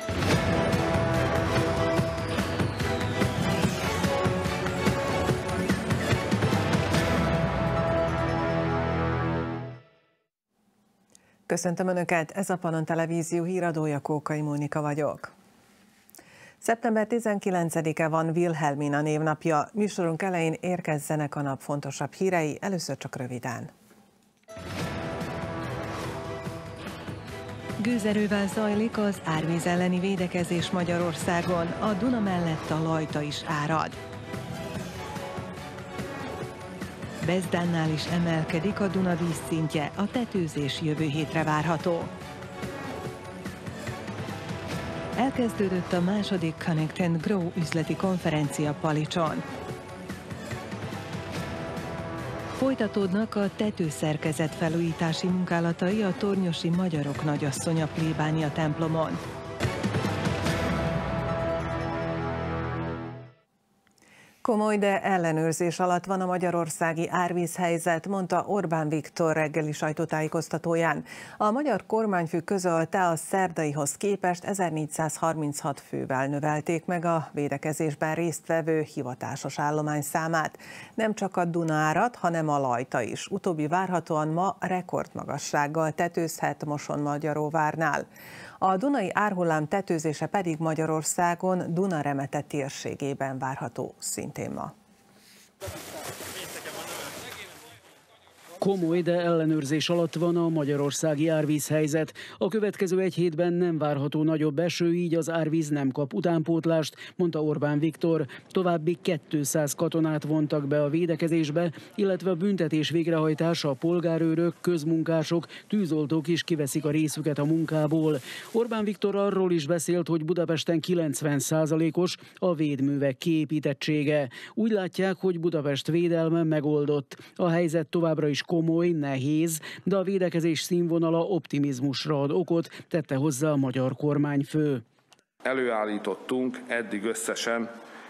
Köszöntöm Önöket, ez a Panon Televízió híradója, Kókai Mónika vagyok. Szeptember 19-e van Wilhelmina névnapja. Műsorunk elején érkezzenek a nap fontosabb hírei, először csak röviden. Gőzerővel zajlik az árvíz elleni védekezés Magyarországon, a Duna mellett a Lajta is árad. Bezdánnál is emelkedik a Duna vízszintje, a tetőzés jövő hétre várható. Elkezdődött a második Connect and Grow üzleti konferencia Palicson. Folytatódnak a tetőszerkezet felújítási munkálatai a tornyosi Magyarok Nagyasszonya plébánia templomon. Komoly, de ellenőrzés alatt van a magyarországi árvízhelyzet, mondta Orbán Viktor reggeli sajtótájékoztatóján. A magyar kormányfő közölte, a szerdaihoz képest 1436 fővel növelték meg a védekezésben résztvevő hivatásos állomány számát. Nem csak a Duna árad, hanem a Lajta is. Utóbbi várhatóan ma rekordmagassággal tetőzhet Mosonmagyaróvárnál. A dunai árhullám tetőzése pedig Magyarországon Duna-Remete térségében várható szintén ma. Komoly, de ellenőrzés alatt van a magyarországi árvízhelyzet. A következő egy hétben nem várható nagyobb eső, így az árvíz nem kap utánpótlást, mondta Orbán Viktor. További 200 katonát vontak be a védekezésbe, illetve a büntetés végrehajtása, a polgárőrök, közmunkások, tűzoltók is kiveszik a részüket a munkából. Orbán Viktor arról is beszélt, hogy Budapesten 90%-os a védművek kiépítettsége. Úgy látják, hogy Budapest védelme megoldott. A helyzet továbbra is komoly, nehéz, de a védekezés színvonala optimizmusra ad okot, tette hozzá a magyar kormányfő. Előállítottunk eddig összesen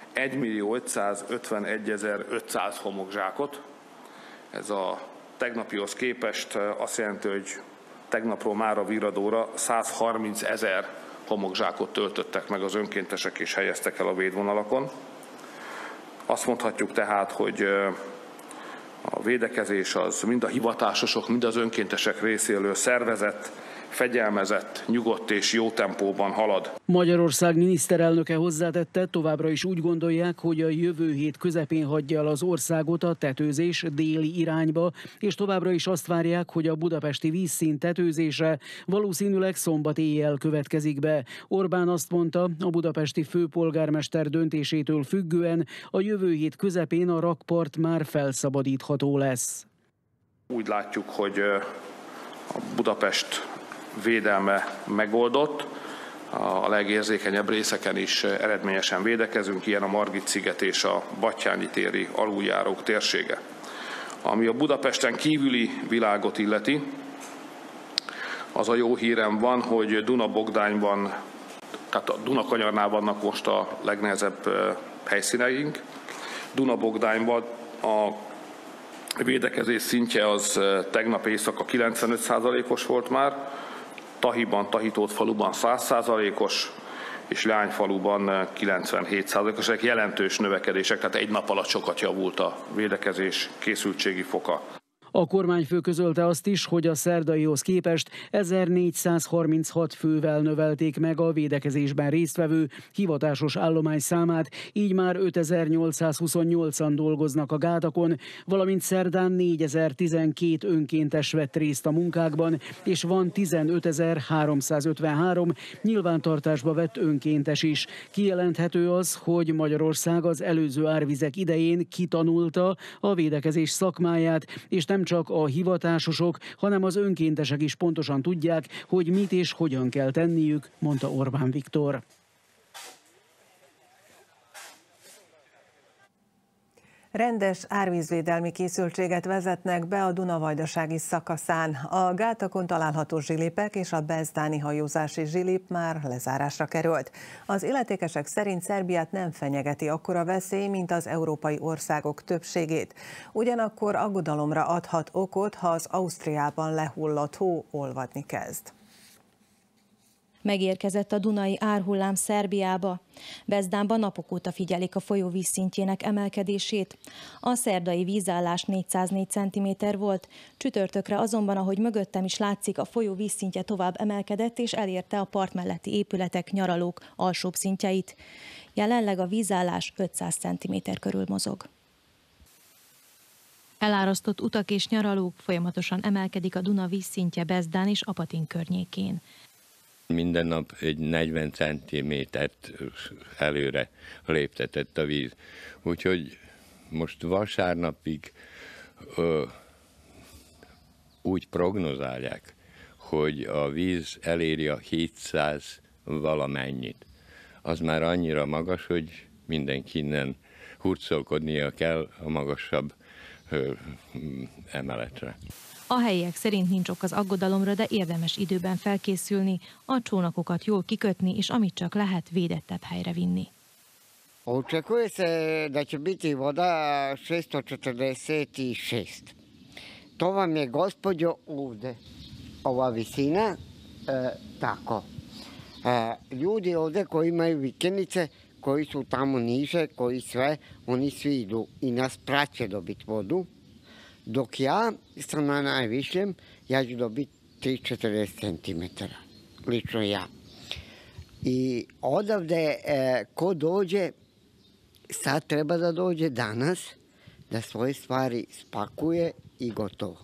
1.551.500 homokzsákot. Ez a tegnapihoz képest azt jelenti, hogy tegnapról mára viradóra 130 000 homokzsákot töltöttek meg az önkéntesek és helyeztek el a védvonalakon. Azt mondhatjuk tehát, hogy a védekezés az mind a hivatásosok, mind az önkéntesek részéről szervezett, fegyelmezett, nyugodt és jó tempóban halad. Magyarország miniszterelnöke hozzátette, továbbra is úgy gondolják, hogy a jövő hét közepén hagyja el az országot a tetőzés déli irányba, és továbbra is azt várják, hogy a budapesti vízszint tetőzése valószínűleg szombat éjjel következik be. Orbán azt mondta, a budapesti főpolgármester döntésétől függően a jövő hét közepén a rakpart már felszabadítható lesz. Úgy látjuk, hogy a Budapest védelme megoldott, a legérzékenyebb részeken is eredményesen védekezünk, ilyen a Margit-sziget és a Battyányi téri aluljárók térsége. Ami a Budapesten kívüli világot illeti, az a jó hírem van, hogy Duna-Bogdányban, tehát a Dunakanyarnál vannak most a legnehezebb helyszíneink. Duna-Bogdányban a védekezés szintje az tegnap éjszaka 95%-os volt már, Tahiban, Tahitót faluban 100%-os, és Leányfaluban 97%-os. Ezek jelentős növekedések, tehát egy nap alatt sokat javult a védekezés készültségi foka. A kormányfő közölte azt is, hogy a szerdaihoz képest 1436 fővel növelték meg a védekezésben résztvevő hivatásos állomány számát, így már 5828-an dolgoznak a gátakon, valamint szerdán 4012 önkéntes vett részt a munkákban, és van 15353 nyilvántartásba vett önkéntes is. Kijelenthető az, hogy Magyarország az előző árvizek idején kitanulta a védekezés szakmáját, és nem csak a hivatásosok, hanem az önkéntesek is pontosan tudják, hogy mit és hogyan kell tenniük, mondta Orbán Viktor. Rendes árvízvédelmi készültséget vezetnek be a Duna-vajdasági szakaszán. A gátakon található zsilipek és a bezdáni hajózási zsilip már lezárásra került. Az illetékesek szerint Szerbiát nem fenyegeti akkora veszély, mint az európai országok többségét. Ugyanakkor aggodalomra adhat okot, ha az Ausztriában lehullott hó olvadni kezd. Megérkezett a dunai árhullám Szerbiába. Bezdánban napok óta figyelik a folyó vízszintjének emelkedését. A szerdai vízállás 404 cm volt, csütörtökre azonban, ahogy mögöttem is látszik, a folyó vízszintje tovább emelkedett és elérte a part melletti épületek, nyaralók alsóbb szintjeit. Jelenleg a vízállás 500 cm körül mozog. Elárasztott utak és nyaralók, folyamatosan emelkedik a Duna vízszintje Bezdán és Apatin környékén. Minden nap egy 40 centimétert előre léptetett a víz. Úgyhogy most vasárnapig úgy prognozálják, hogy a víz eléri a 700 valamennyit. Az már annyira magas, hogy mindenki innen hurcolkodnia kell a magasabb emeletre. A helyiek szerint nincs ok az aggodalomra, de érdemes időben felkészülni, a csónakokat jól kikötni, és amit csak lehet, védettebb helyre vinni. Očekuje se da će biti voda 646. To vam je, gospođo, ovde. Ova visina, tako. Ljudi ovde koji imaju vikendice, koji su tamo niže, koji sve, oni svi idu i nas praće dobiti vodu. Dok ja sam na najvišljem, ja ću dobiti 3-40 cm, lično ja. I odavde ko dođe, sad treba da dođe danas, da svoje stvari spakuje i gotovo.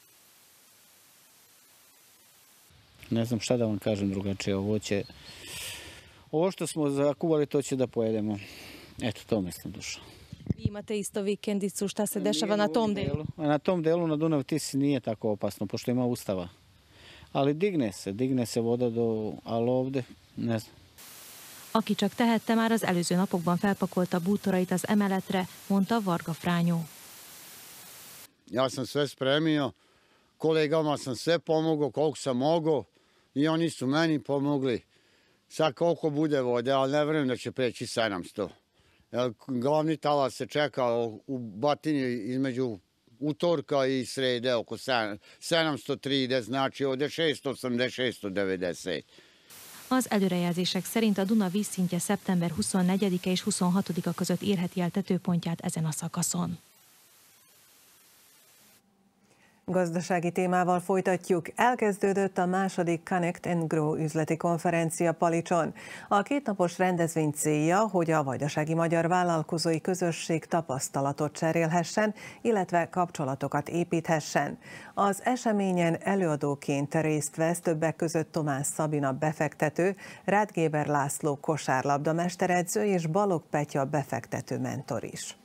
Ne znam šta da vam kažem drugačije, ovo što smo zakuvali to će da pojedemo. Eto, to mislim duša. Vi imate isto vikendicu, šta se dešava na tom delu? Na tom delu na Dunav Tisi nije tako opasno, pošto ima ustava. Ali digne se voda ali ovde, ne znam. Aki csak tehette, már az előző napokban felpakolta bútorait az emeletre, mondta Varga Frányó. Ja sam sve spremio, kolegama sam sve pomogao koliko sam mogao i oni su meni pomogli. Sad koliko bude vode, ali ne vjerujem da će preći 700. Glavni talas se čeka u Batinji između utorka i srede oko 730, znači ovdje 680-690. Az előrejelzések szerint a Duna vízszintje szeptember 24-e és 26-a között érheti el tetőpontját ezen a szakaszon. Gazdasági témával folytatjuk. Elkezdődött a második Connect and Grow üzleti konferencia Palicson. A kétnapos rendezvény célja, hogy a vajdasági magyar vállalkozói közösség tapasztalatot cserélhessen, illetve kapcsolatokat építhessen. Az eseményen előadóként részt vesz többek között Tomás Szabina befektető, Ráth Géber László kosárlabda mesteredző és Balogh Petya befektető mentor is.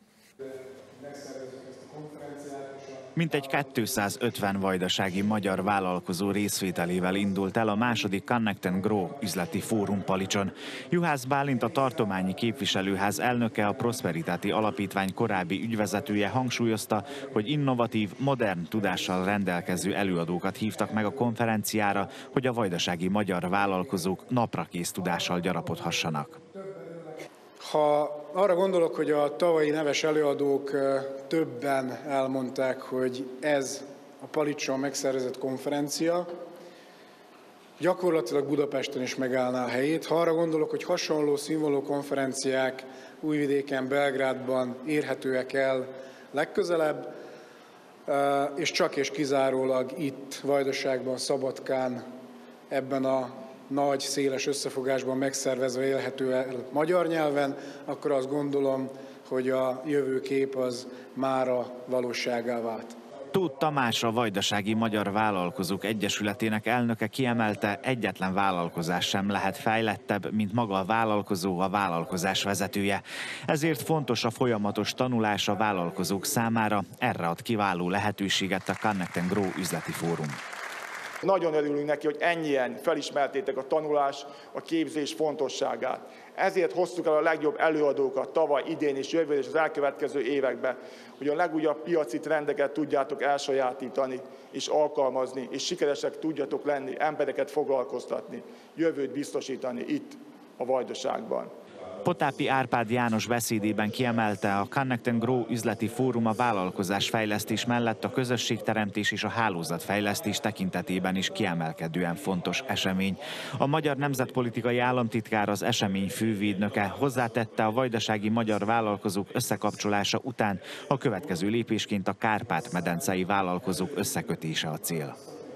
Mintegy 250 vajdasági magyar vállalkozó részvételével indult el a második Connect and Grow üzleti fórum Palicson. Juhász Bálint, a tartományi képviselőház elnöke, a Prosperitáti Alapítvány korábbi ügyvezetője hangsúlyozta, hogy innovatív, modern tudással rendelkező előadókat hívtak meg a konferenciára, hogy a vajdasági magyar vállalkozók naprakész tudással gyarapodhassanak. Ha arra gondolok, hogy a tavalyi neves előadók többen elmondták, hogy ez a Palicson megszervezett konferencia gyakorlatilag Budapesten is megállná a helyét. Ha arra gondolok, hogy hasonló színvonalú konferenciák Újvidéken, Belgrádban érhetőek el legközelebb, és csak és kizárólag itt, Vajdaságban, Szabadkán, ebben a nagy, széles összefogásban megszervezve élhető el magyar nyelven, akkor azt gondolom, hogy a jövőkép az mára valóságá vált. Tóth Tamás, a Vajdasági Magyar Vállalkozók Egyesületének elnöke kiemelte, egyetlen vállalkozás sem lehet fejlettebb, mint maga a vállalkozó, a vállalkozás vezetője. Ezért fontos a folyamatos tanulás a vállalkozók számára, erre ad kiváló lehetőséget a Connect and Grow üzleti fórum. Nagyon örülünk neki, hogy ennyien felismertétek a tanulás, a képzés fontosságát. Ezért hoztuk el a legjobb előadókat tavaly, idén és jövő és az elkövetkező években, hogy a legújabb piaci trendeket tudjátok elsajátítani és alkalmazni, és sikeresek tudjatok lenni, embereket foglalkoztatni, jövőt biztosítani itt a Vajdaságban. Potápi Árpád János beszédében kiemelte, a Connect & Grow üzleti fórum a vállalkozásfejlesztés mellett a közösségteremtés és a hálózatfejlesztés tekintetében is kiemelkedően fontos esemény. A magyar nemzetpolitikai államtitkár, az esemény fővédnöke hozzátette, a vajdasági magyar vállalkozók összekapcsolása után a következő lépésként a kárpát-medencei vállalkozók összekötése a cél.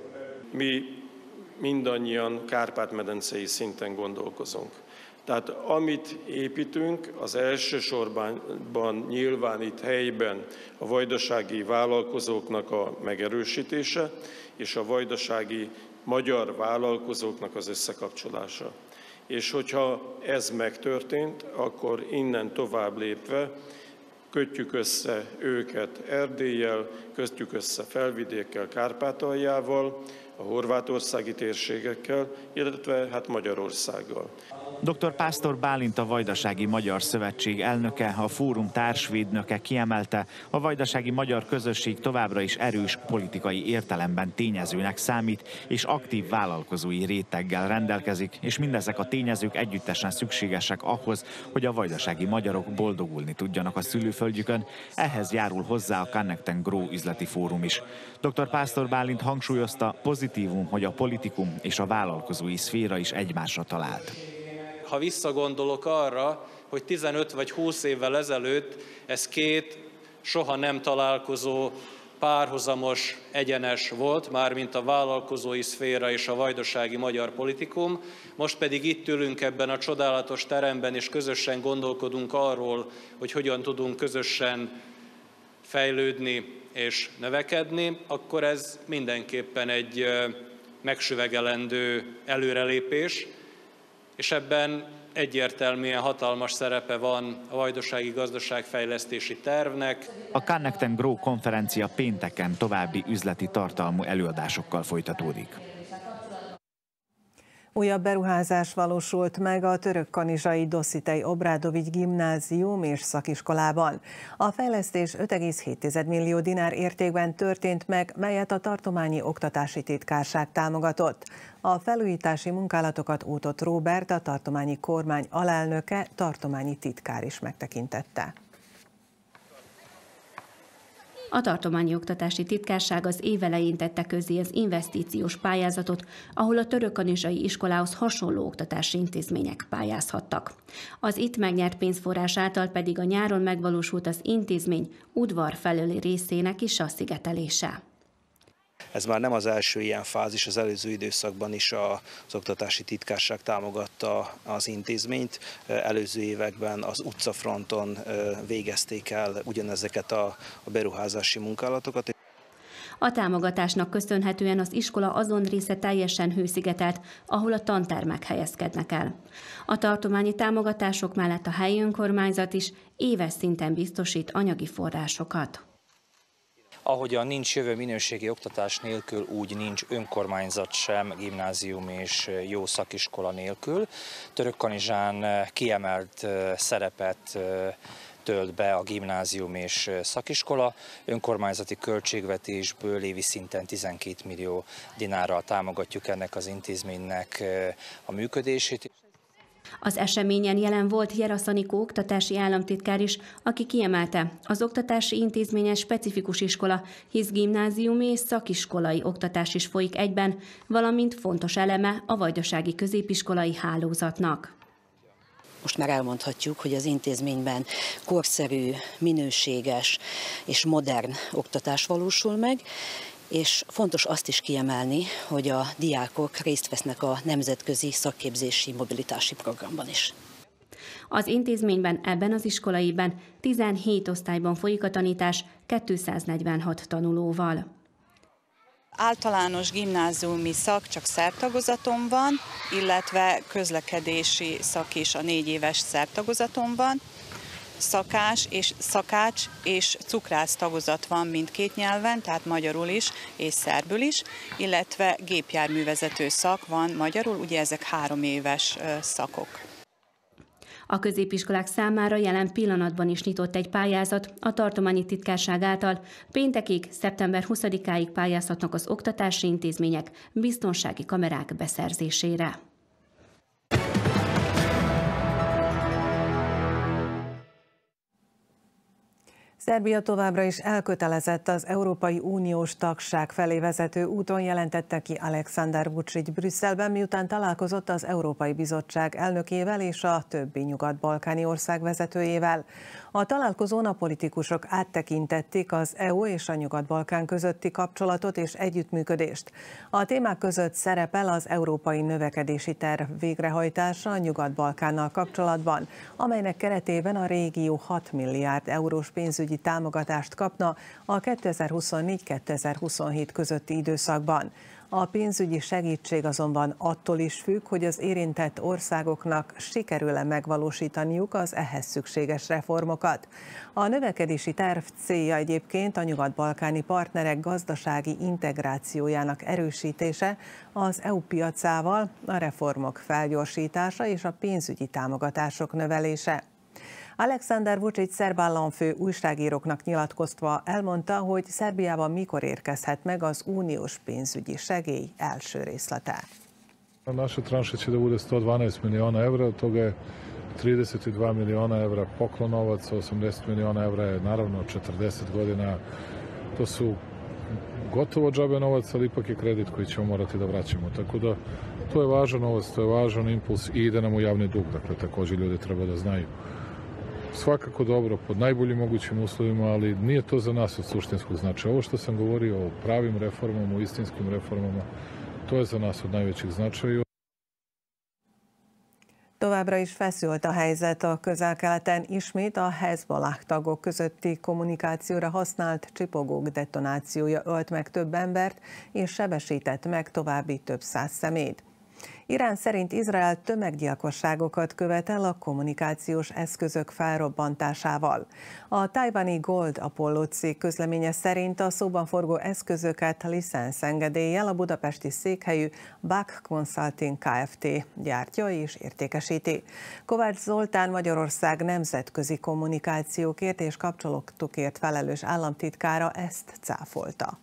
Mi mindannyian kárpát-medencei szinten gondolkozunk. Tehát amit építünk, az elsősorban nyilván itt helyben a vajdasági vállalkozóknak a megerősítése és a vajdasági magyar vállalkozóknak az összekapcsolása. És hogyha ez megtörtént, akkor innen tovább lépve kötjük össze őket Erdéllyel, kötjük össze Felvidékkel, Kárpátaljával, a horvátországi térségekkel, illetve hát Magyarországgal. Dr. Pásztor Bálint, a Vajdasági Magyar Szövetség elnöke, a fórum társvédnöke kiemelte, a vajdasági magyar közösség továbbra is erős politikai értelemben tényezőnek számít, és aktív vállalkozói réteggel rendelkezik, és mindezek a tényezők együttesen szükségesek ahhoz, hogy a vajdasági magyarok boldogulni tudjanak a szülőföldjükön. Ehhez járul hozzá a Connect & Grow üzleti fórum is. Dr. Pásztor Bálint hangsúlyozta, pozitívum, hogy a politikum és a vállalkozói szféra is egymásra talált. Ha visszagondolok arra, hogy 15 vagy 20 évvel ezelőtt ez két soha nem találkozó, párhuzamos, egyenes volt, mármint a vállalkozói szféra és a vajdasági magyar politikum, most pedig itt ülünk ebben a csodálatos teremben, és közösen gondolkodunk arról, hogy hogyan tudunk közösen fejlődni és növekedni, akkor ez mindenképpen egy megsüvegelendő előrelépés, és ebben egyértelműen hatalmas szerepe van a vajdasági gazdaságfejlesztési tervnek. A Connect & Grow konferencia pénteken további üzleti tartalmú előadásokkal folytatódik. Újabb beruházás valósult meg a törökkanizsai Dosszitej Obradovics gimnázium és szakiskolában. A fejlesztés 5,7 millió dinár értékben történt meg, melyet a tartományi oktatási titkárság támogatott. A felújítási munkálatokat Újtott Róbert, a tartományi kormány alelnöke, tartományi titkár is megtekintette. A tartományi oktatási titkárság az év elején tette közzé az investíciós pályázatot, ahol a törökkanizsai iskolához hasonló oktatási intézmények pályázhattak. Az itt megnyert pénzforrás által pedig a nyáron megvalósult az intézmény udvar felőli részének is a szigetelése. Ez már nem az első ilyen fázis, az előző időszakban is az oktatási titkárság támogatta az intézményt. Előző években az utcafronton végezték el ugyanezeket a beruházási munkálatokat. A támogatásnak köszönhetően az iskola azon része teljesen hőszigetelt, ahol a tantermek helyezkednek el. A tartományi támogatások mellett a helyi önkormányzat is éves szinten biztosít anyagi forrásokat. Ahogyan nincs jövő minőségi oktatás nélkül, úgy nincs önkormányzat sem, gimnázium és jó szakiskola nélkül. Törökkanizsán kiemelt szerepet tölt be a gimnázium és szakiskola. Önkormányzati költségvetésből évi szinten 12 millió dinárral támogatjuk ennek az intézménynek a működését. Az eseményen jelen volt Jerasz Anikó oktatási államtitkár is, aki kiemelte, az oktatási intézményes specifikus iskola, hisz gimnáziumi és szakiskolai oktatás is folyik egyben, valamint fontos eleme a vajdasági középiskolai hálózatnak. Most már elmondhatjuk, hogy az intézményben korszerű, minőséges és modern oktatás valósul meg, és fontos azt is kiemelni, hogy a diákok részt vesznek a nemzetközi szakképzési mobilitási programban is. Az intézményben ebben az iskolaiben 17 osztályban folyik a tanítás 246 tanulóval. Általános gimnáziumi szak csak szertagozaton van, illetve közlekedési szak is a 4 éves szertagozaton van. Szakács és cukrász tagozat van mindkét nyelven, tehát magyarul is és szerbül is, illetve gépjárművezető szak van magyarul, ugye ezek 3 éves szakok. A középiskolák számára jelen pillanatban is nyitott egy pályázat a tartományi titkárság által. Péntekig, szeptember 20-áig pályázhatnak az oktatási intézmények biztonsági kamerák beszerzésére. Szerbia továbbra is elkötelezett az Európai Uniós tagság felé vezető úton, jelentette ki Aleksandar Vučić Brüsszelben, miután találkozott az Európai Bizottság elnökével és a többi nyugat-balkáni ország vezetőjével. A találkozón a politikusok áttekintették az EU és a Nyugat-Balkán közötti kapcsolatot és együttműködést. A témák között szerepel az Európai Növekedési Terv végrehajtása a Nyugat-Balkánnal kapcsolatban, amelynek keretében a régió 6 milliárd eurós pénzügyi támogatást kapna a 2024-2027 közötti időszakban. A pénzügyi segítség azonban attól is függ, hogy az érintett országoknak sikerül-e megvalósítaniuk az ehhez szükséges reformokat. A növekedési terv célja egyébként a nyugat-balkáni partnerek gazdasági integrációjának erősítése az EU piacával, a reformok felgyorsítása és a pénzügyi támogatások növelése. Aleksandar Vučić szerb államfő újságíróknak nyilatkozva elmondta, hogy Szerbiában mikor érkezhet meg az uniós pénzügyi segély első részlete. A naša tranša će da bude 112 miliona evra, od toga je 32 miliona evra poklonovac, 80 miliona evra je naravno 40 godina. To su gotovo džabe novac, ali ipak je kredit koji ćemo morati da vraćamo. Tako da to je važan novac, to je važan impuls i ide nam u javni dug, dakle također ljudi treba da znaju. Svakako dobro, pod najboljim mogućim uslovima, ali nije to za nas od suštinskog značaja. Ovo što sam govorio o pravim reformama, o istinskim reformama, to je za nas od najvećih značaja. Továbbra is feszült a helyzet a Közel-Keleten, ismét a Hezbollah tagok közötti kommunikációra használt csipogók detonációja ölt meg több embert és sebesített meg további több száz személyt. Irán szerint Izrael tömeggyilkosságokat követel a kommunikációs eszközök felrobbantásával. A tajvani Gold Apollo cég közleménye szerint a szóban forgó eszközöket licenszengedéllyel a budapesti székhelyű Bak Consulting Kft. Gyártja és értékesíti. Kovács Zoltán Magyarország nemzetközi kommunikációkért és kapcsolatokért felelős államtitkára ezt cáfolta.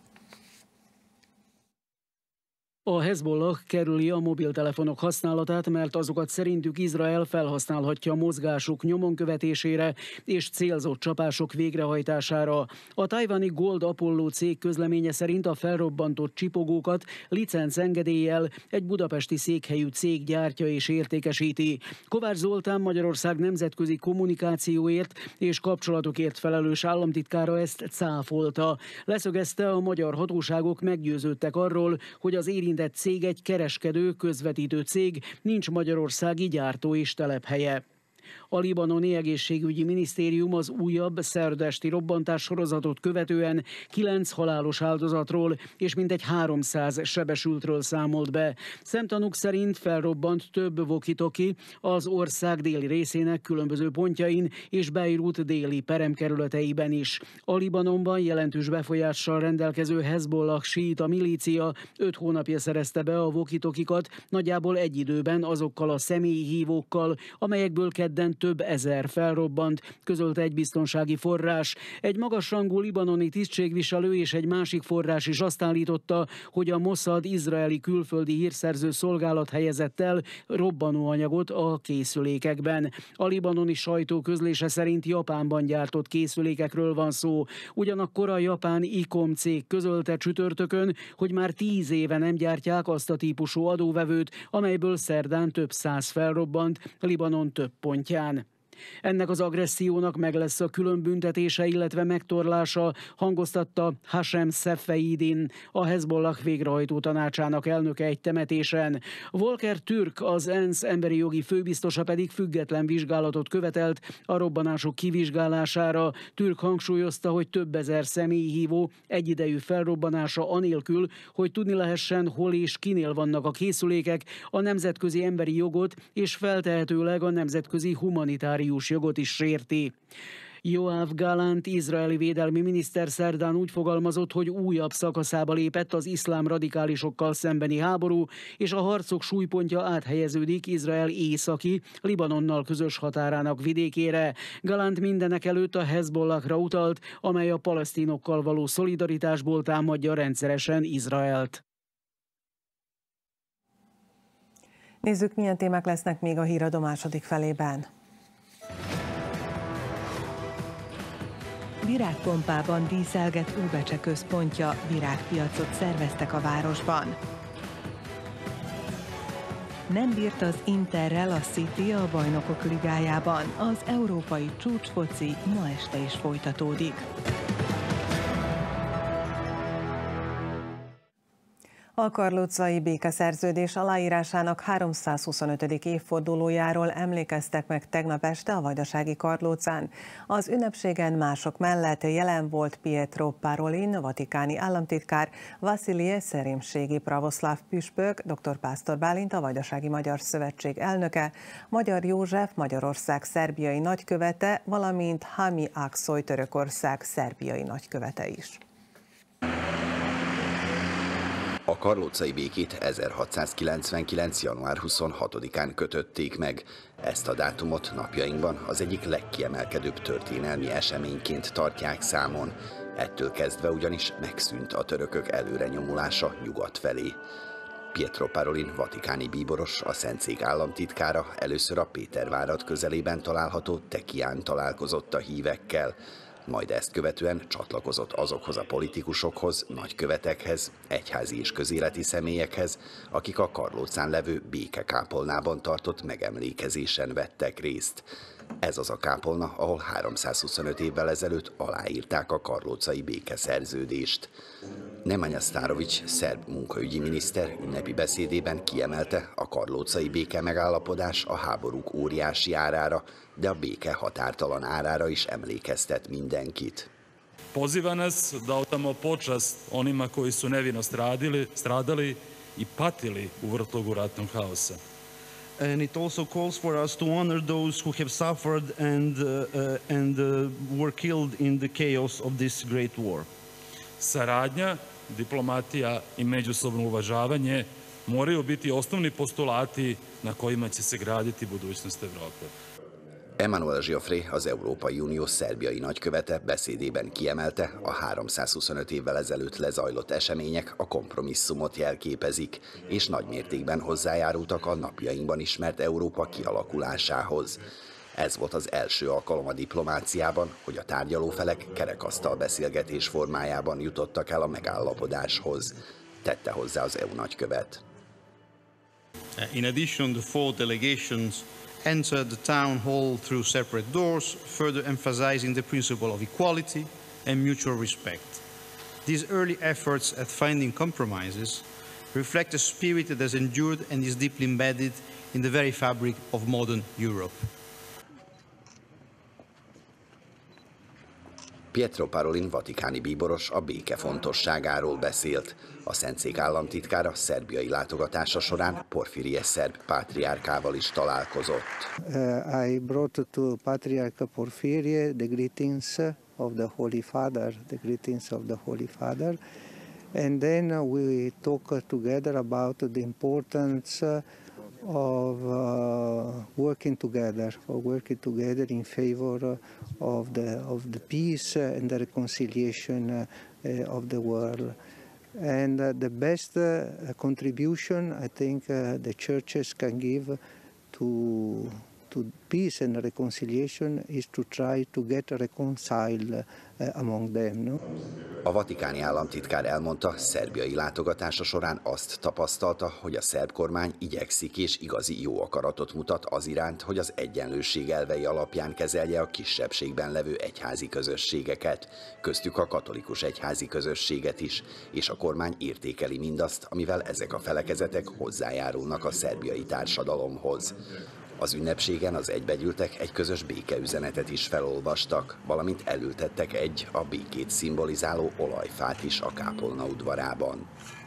A Hezbollah kerüli a mobiltelefonok használatát, mert azokat szerintük Izrael felhasználhatja mozgásuk nyomon követésére és célzott csapások végrehajtására. A tajvani Gold Apollo cég közleménye szerint a felrobbantott csipogókat licencengedéllyel egy budapesti székhelyű cég gyártja és értékesíti. Kovács Zoltán Magyarország nemzetközi kommunikációért és kapcsolatokért felelős államtitkára ezt cáfolta. Leszögezte, a magyar hatóságok meggyőződtek arról, hogy az érintett cég egy kereskedő, közvetítő cég, nincs magyarországi gyártó és telephelye. A libanoni egészségügyi minisztérium az újabb szerda esti robbantás sorozatot követően 9 halálos áldozatról és mintegy 300 sebesültről számolt be. Szemtanúk szerint felrobbant több walkie-talkie az ország déli részének különböző pontjain és Beirut déli peremkerületeiben is. A Libanonban jelentős befolyással rendelkező Hezbollah síita milícia 5 hónapja szerezte be a walkie-talkikat, nagyjából egy időben azokkal a személyi hívókkal, amelyekből kedden több ezer felrobbant, közölte egy biztonsági forrás. Egy magasrangú libanoni tisztségviselő és egy másik forrás is azt állította, hogy a Mossad izraeli külföldi hírszerző szolgálat helyezett el robbanóanyagot a készülékekben. A libanoni sajtó közlése szerint Japánban gyártott készülékekről van szó. Ugyanakkor a japán ICOM cég közölte csütörtökön, hogy már 10 éve nem gyártják azt a típusú adóvevőt, amelyből szerdán több száz felrobbant Libanon több pontján. Ennek az agressziónak meg lesz a külön büntetése, illetve megtorlása, hangoztatta Hashem Sefeidin, a Hezbollah végrehajtó tanácsának elnöke egy temetésen. Volker Türk, az ENSZ emberi jogi főbiztosa pedig független vizsgálatot követelt a robbanások kivizsgálására. Türk hangsúlyozta, hogy több ezer személyhívó egyidejű felrobbanása anélkül, hogy tudni lehessen, hol és kinél vannak a készülékek, a nemzetközi emberi jogot és feltehetőleg a nemzetközi humanitárius jogot is sérti. Yoav Gallant izraeli védelmi miniszter szerdán úgy fogalmazott, hogy újabb szakaszába lépett az iszlám radikálisokkal szembeni háború, és a harcok súlypontja áthelyeződik Izrael északi, Libanonnal közös határának vidékére. Gallant mindenek előtt a Hezbollahra utalt, amely a palesztinokkal való szolidaritásból támadja rendszeresen Izraelt. Nézzük, milyen témák lesznek még a híradó második felében. Virágpompában díszelget Óbecse központja, virágpiacot szerveztek a városban. Nem bírt az Interrel a City a Bajnokok Ligájában. Az európai csúcsfoci ma este is folytatódik. A karlócai békeszerződés aláírásának 325. évfordulójáról emlékeztek meg tegnap este a vajdasági Karlócán. Az ünnepségen mások mellett jelen volt Pietro Parolin, vatikáni államtitkár, Vasilie szerémségi pravoszláv püspök, dr. Pásztor Bálint, a Vajdasági Magyar Szövetség elnöke, Magyar József, Magyarország szerbiai nagykövete, valamint Hami Aksoy, Törökország szerbiai nagykövete is. A karlócai békét 1699. január 26-án kötötték meg. Ezt a dátumot napjainkban az egyik legkiemelkedőbb történelmi eseményként tartják számon. Ettől kezdve ugyanis megszűnt a törökök előrenyomulása nyugat felé. Pietro Parolin, vatikáni bíboros, a Szentszék államtitkára először a Pétervárad közelében található Tekián találkozott a hívekkel. Majd ezt követően csatlakozott azokhoz a politikusokhoz, nagykövetekhez, egyházi és közéleti személyekhez, akik a Karlócán levő békekápolnában tartott megemlékezésen vettek részt. Ez az a kápolna, ahol 325 évvel ezelőtt aláírták a karlócai békeszerződést. Nemanja Starović, szerb munkaügyi miniszter ünnepi beszédében kiemelte, a karlócai béke megállapodás a háborúk óriási árára, de a béke határtalan árára is emlékeztet mindenkit. Poziva nas da odamo počast onima koji su nevino stradali i patili u vrtlogu ratnog haosa. And it also calls for us to honor those who have suffered and were killed in the chaos of this great war. Saradnja, diplomatija i međusobno uvažavanje moraju biti osnovni postulati na kojima će se graditi budućnost Evrope. Emmanuel Giuffré, az Európai Unió szerbiai nagykövete beszédében kiemelte, a 325 évvel ezelőtt lezajlott események a kompromisszumot jelképezik, és nagymértékben hozzájárultak a napjainkban ismert Európa kialakulásához. Ez volt az első alkalom a diplomáciában, hogy a tárgyalófelek kerekasztal beszélgetés formájában jutottak el a megállapodáshoz, tette hozzá az EU nagykövet. In addition, the 4 delegations entered the town hall through separate doors, further emphasizing the principle of equality and mutual respect. These early efforts at finding compromises reflect a spirit that has endured and is deeply embedded in the very fabric of modern Europe. Pietro Parolin, vatikáni bíboros a béke fontosságáról beszélt. A Szentszék államtitkára szerbiai látogatása során Porfirie szerb pátriárkával is találkozott. I brought to Patriarch Porfirie the greetings of the Holy Father, and then we talk together about the importance of working together in favor of the peace and the reconciliation of the world. And the best contribution I think the churches can give to peace and reconciliation is to try to get reconciled among them. No? A vatikáni államtitkár elmondta, szerbiai látogatása során azt tapasztalta, hogy a szerb kormány igyekszik és igazi jó akaratot mutat az iránt, hogy az egyenlőség elvei alapján kezelje a kisebbségben levő egyházi közösségeket, köztük a katolikus egyházi közösséget is, és a kormány értékeli mindazt, amivel ezek a felekezetek hozzájárulnak a szerbiai társadalomhoz. Az ünnepségen az egybegyűltek egy közös békeüzenetet is felolvastak, valamint elültettek egy a békét szimbolizáló olajfát is a kápolna udvarában.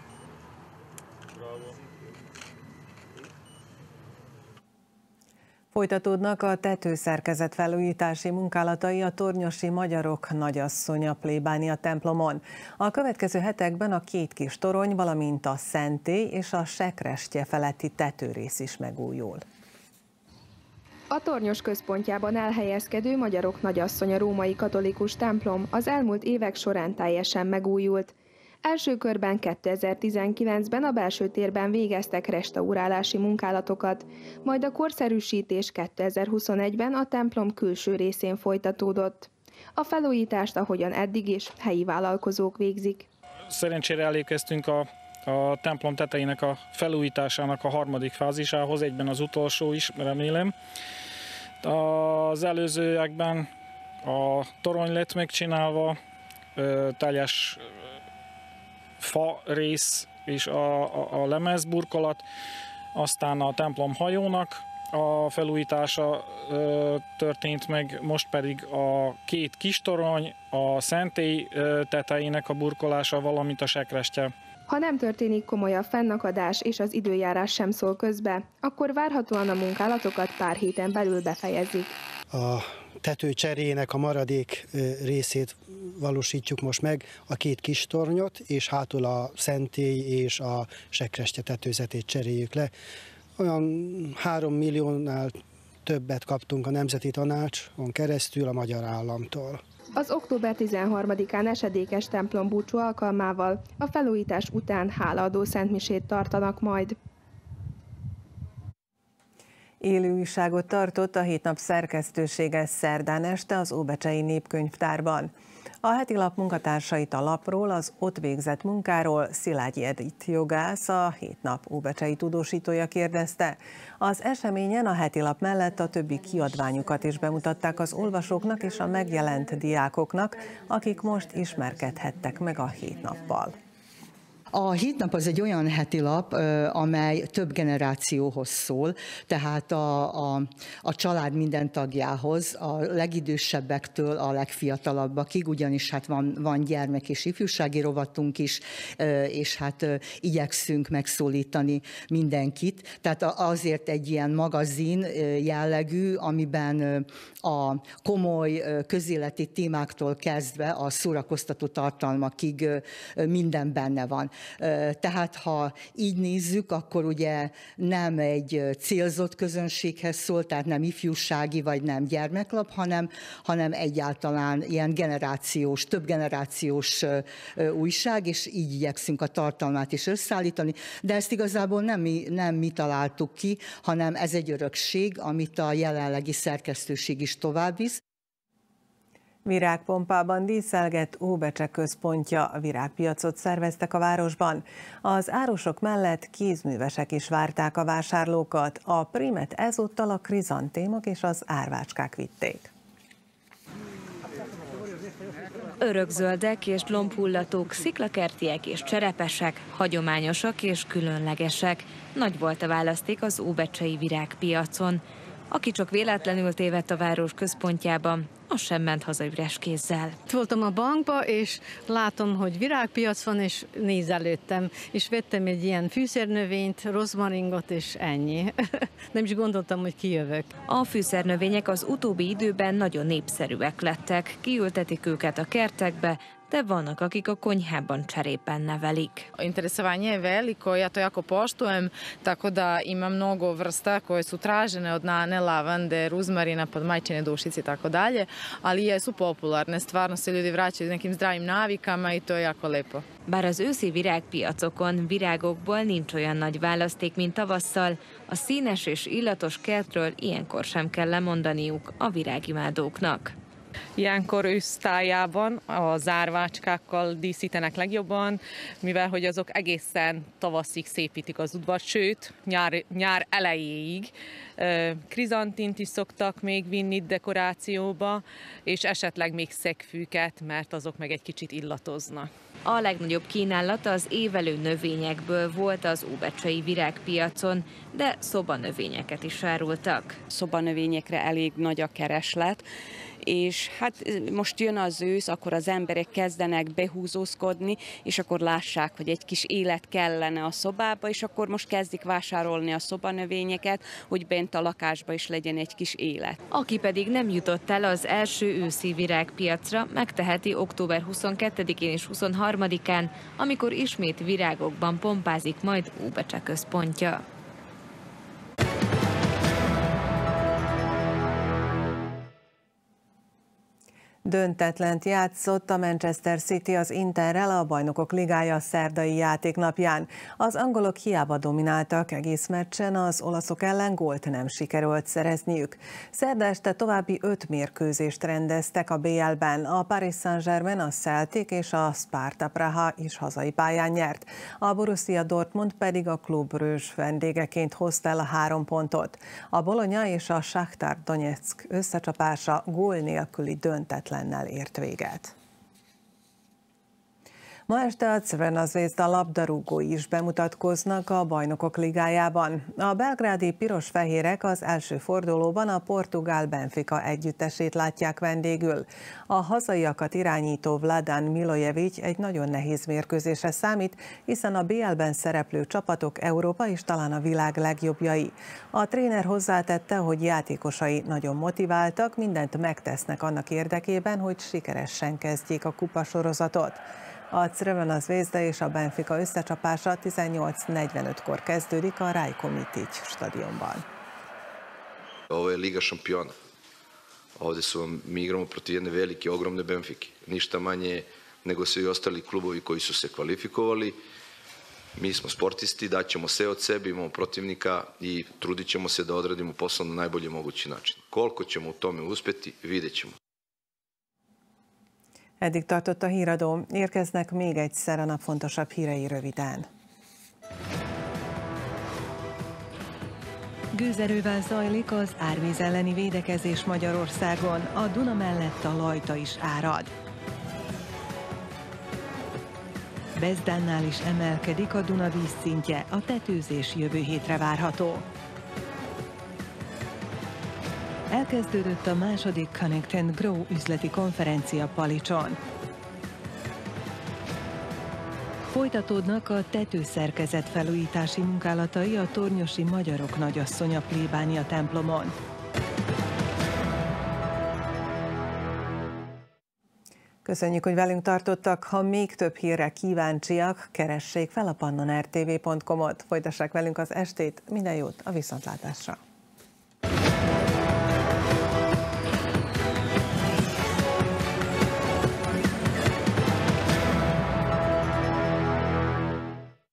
Folytatódnak a tetőszerkezet felújítási munkálatai a tornyosi magyarok nagyasszonya plébánia templomon. A következő hetekben a 2 kis torony, valamint a szentély és a sekrestye feletti tetőrész is megújul. A Tornyos központjában elhelyezkedő Magyarok Nagyasszonya római katolikus templom az elmúlt évek során teljesen megújult. Első körben 2019-ben a belső térben végeztek restaurálási munkálatokat, majd a korszerűsítés 2021-ben a templom külső részén folytatódott. A felújítást, ahogyan eddig is, helyi vállalkozók végzik. Szerencsére elérkeztünk a templom tetejének a felújításának a harmadik fázisához, egyben az utolsó is, remélem. Az előzőekben a torony lett megcsinálva, teljes fa rész és a lemezburkolat, aztán a templom hajónak a felújítása történt meg, most pedig a két kis torony, a szentély tetejének a burkolása, valamint a sekrestye. Ha nem történik komolyabb fennakadás és az időjárás sem szól közbe, akkor várhatóan a munkálatokat pár héten belül befejezik. A tető cseréjének a maradék részét valósítjuk most meg, a két kis tornyot, és hátul a szentély és a sekrestye tetőzetét cseréljük le. Olyan 3 milliónál többet kaptunk a Nemzeti Tanácson keresztül a magyar államtól. Az október 13-án esedékes templombúcsú alkalmával a felújítás után hálaadó szentmisét tartanak majd. Élő újságot tartott a Hétnap szerkesztősége szerdán este az Óbecsei Népkönyvtárban. A heti lap munkatársait a lapról, az ott végzett munkáról Szilágyi Edith jogász, a Hétnap óbecsei tudósítója kérdezte. Az eseményen a heti lap mellett a többi kiadványukat is bemutatták az olvasóknak és a megjelent diákoknak, akik most ismerkedhettek meg a Hétnappal. A Hétnap az egy olyan heti lap, amely több generációhoz szól, tehát a család minden tagjához, a legidősebbektől a legfiatalabbakig, ugyanis hát van gyermek és ifjúsági rovatunk is, és hát igyekszünk megszólítani mindenkit. Tehát azért egy ilyen magazin jellegű, amiben a komoly közéleti témáktól kezdve a szórakoztató tartalmakig minden benne van. Tehát ha így nézzük, akkor ugye nem egy célzott közönséghez szól, tehát nem ifjúsági vagy nem gyermeklap, hanem egyáltalán ilyen generációs, több generációs újság, és így igyekszünk a tartalmát is összeállítani. De ezt igazából nem mi találtuk ki, hanem ez egy örökség, amit a jelenlegi szerkesztőség is továbbvisz. Virágpompában díszelgett Óbecse központja, virágpiacot szerveztek a városban. Az árusok mellett kézművesek is várták a vásárlókat. A primet ezúttal a krizantémok és az árvácskák vitték. Örökzöldek és lombhullatók, sziklakertiek és cserepesek, hagyományosak és különlegesek. Nagy volt a választék az óbecsei virágpiacon. Aki csak véletlenül tévedt a város központjában, az sem ment haza üres kézzel. Voltam a bankba, és látom, hogy virágpiac van, és nézelődtem, és vettem egy ilyen fűszernövényt, rozmaringot, és ennyi. Nem is gondoltam, hogy kijövök. A fűszernövények az utóbbi időben nagyon népszerűek lettek. Kiültetik őket a kertekbe, de vannak, akik a konyhában cserépen nevelik. Interesovanje je veliko, ja to jako poštujem, tako da ima mnogo vrsta koje su tražene od nane, lavande, ruzmarina, podmajčine dušice i tako dalje, ali jesu popularne, stvarno se ljudi vraćaju nekim zdravim navikama i to je jako lepo. Bár az őszi virágpiacokon virágokból nincs olyan nagy választék, mint tavasszal, a színes és illatos kertről ilyenkor sem kell lemondaniuk a virágimádóknak. Ilyenkor ősztájában a zárvácskákkal díszítenek legjobban, mivel hogy azok egészen tavaszig szépítik az udvart, sőt, nyár elejéig. Krizantint is szoktak még vinni dekorációba, és esetleg még szegfűket, mert azok meg egy kicsit illatoznak. A legnagyobb kínálat az évelő növényekből volt az óbecsei virágpiacon, de szobanövényeket is árultak. Szobanövényekre elég nagy a kereslet, és hát most jön az ősz, akkor az emberek kezdenek behúzózkodni, és akkor lássák, hogy egy kis élet kellene a szobába, és akkor most kezdik vásárolni a szobanövényeket, hogy bent a lakásba is legyen egy kis élet. Aki pedig nem jutott el az első őszi virágpiacra, megteheti október 22-én és 23-án, amikor ismét virágokban pompázik majd Óbecse központja. Döntetlent játszott a Manchester City az Interrel a Bajnokok Ligája szerdai játéknapján. Az angolok hiába domináltak egész meccsen, az olaszok ellen gólt nem sikerült szerezniük. Szerda este további 5 mérkőzést rendeztek a BL-ben. A Paris Saint-Germain, a Celtic és a Sparta Praha is hazai pályán nyert. A Borussia Dortmund pedig a Club Brugge vendégeként hozta el a 3 pontot. A Bologna és a Shakhtar Donetsk összecsapása gól nélküli döntetlennel ért véget. Ma este a Crvena Zvezda labdarúgói is bemutatkoznak a Bajnokok Ligájában. A belgrádi piros-fehérek az első fordulóban a portugál Benfica együttesét látják vendégül. A hazaiakat irányító Vladan Milojevic egy nagyon nehéz mérkőzésre számít, hiszen a BL-ben szereplő csapatok Európa és talán a világ legjobbjai. A tréner hozzátette, hogy játékosai nagyon motiváltak, mindent megtesznek annak érdekében, hogy sikeresen kezdjék a kupasorozatot. A Crvena Zvezda és a Benfica összecsapása 18:45-kor kezdődik a Rajko Mitić stadionban. Ovo je Liga šampiona. Ovdje mi igramo protiv jedne velike, ogromne Benfike. Ništa manje nego svi ostali klubovi koji su se kvalifikovali. Mi smo sportisti, daćemo sve od sebe, imamo protivnika i trudit ćemo se da odradimo posao na najbolji mogući način. Koliko ćemo u tome uspjeti, vidjet ćemo. Eddig tartott a híradó. Érkeznek még egyszer a nap fontosabb hírei röviden. Gőzerővel zajlik az árvíz elleni védekezés Magyarországon. A Duna mellett a Lajta is árad. Bezdánál is emelkedik a Duna vízszintje. A tetőzés jövő hétre várható. Elkezdődött a második Connect and Grow üzleti konferencia Palicson. Folytatódnak a tetőszerkezet felújítási munkálatai a tornyosi Magyarok Nagyasszonya plébánia templomon. Köszönjük, hogy velünk tartottak. Ha még több hírre kíváncsiak, keressék fel a pannonrtv.com-ot. Folytassák velünk az estét. Minden jót, a viszontlátásra!